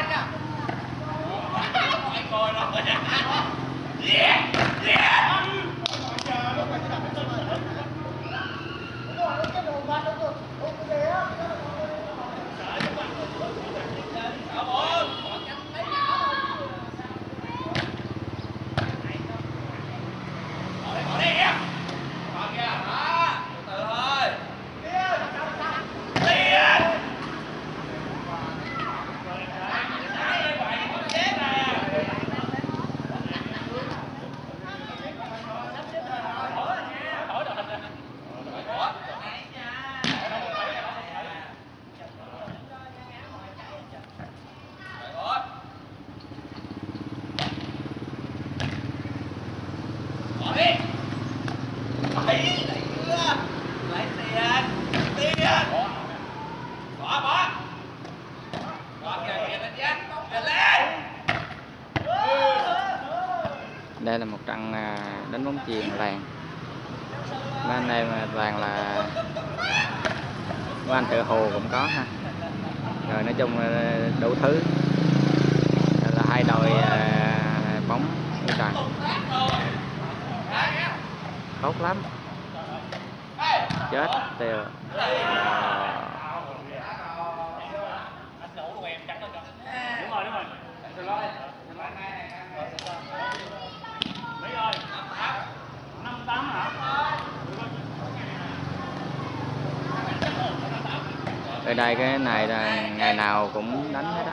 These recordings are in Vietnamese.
Đây là một trận đánh bóng chuyền làng. Mấy anh em toàn là mấy anh thợ hồ cũng có ha. Rồi nói chung là đủ thứ. Đây là hai đội bóng như trời. Tốt lắm. Chết tiêu. Ở đây cái này là ngày nào cũng đánh hết á.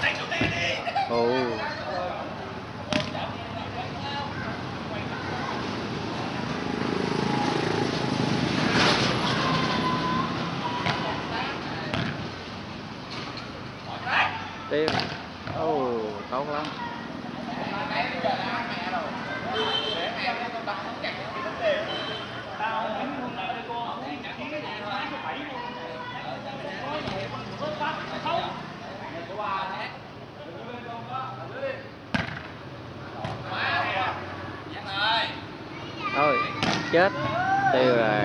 Tiêu. Tốt lắm. Thôi chết tiêu rồi.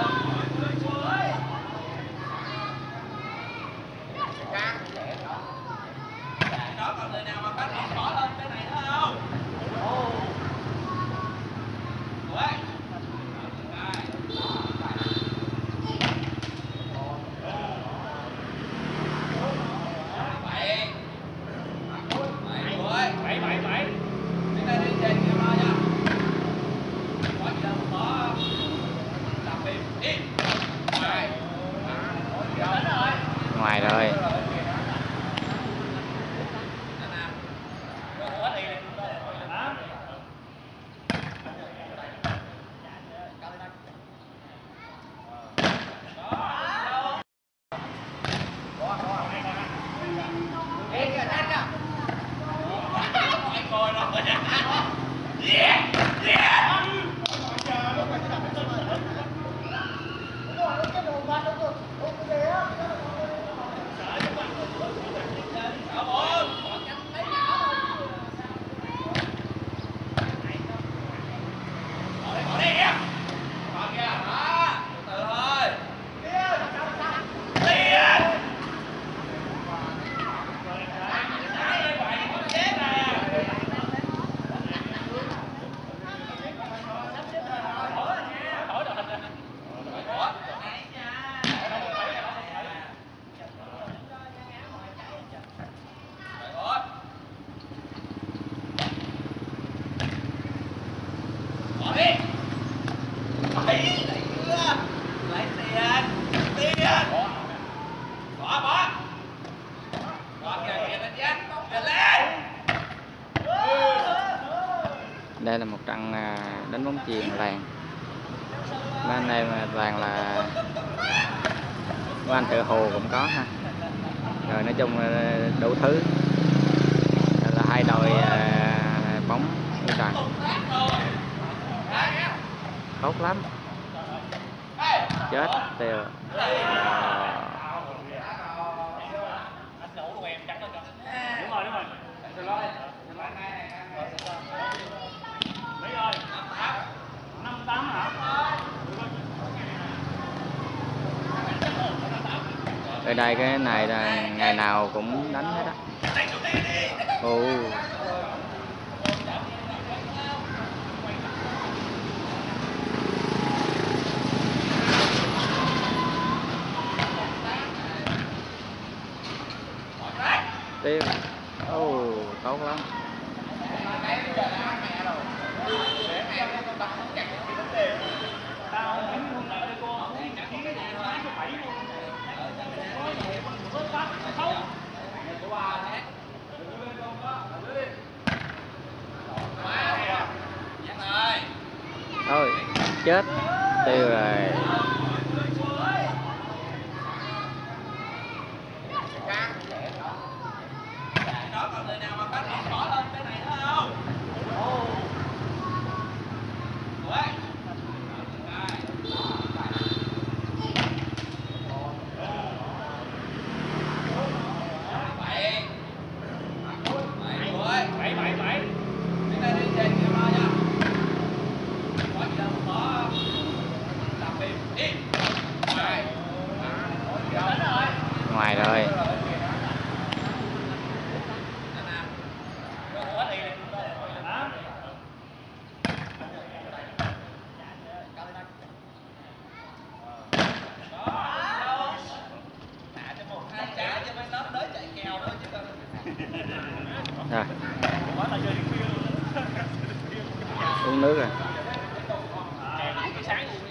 Ngoài rồi. Đây là một trận đánh bóng chuyền làng. Mấy anh em toàn là mấy anh thợ hồ cũng có ha. Rồi nói chung là đủ thứ. Đây là hai đội bóng như trời. Tốt lắm. Chết tiêu. Ở đây cái này là ngày nào cũng đánh hết á. Ồ. Tiêu. Ồ, tốt lắm. Thôi, chết. Tiêu rồi. Ngoài rồi. Rồi. Uống nước rồi.